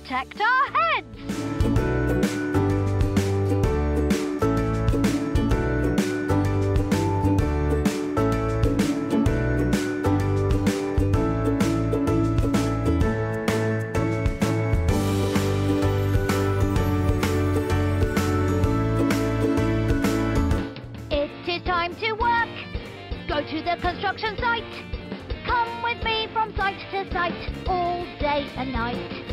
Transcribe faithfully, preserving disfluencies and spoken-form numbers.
protect our heads. It is time to work. Go to the construction site. Come with me from site to site, all day and night.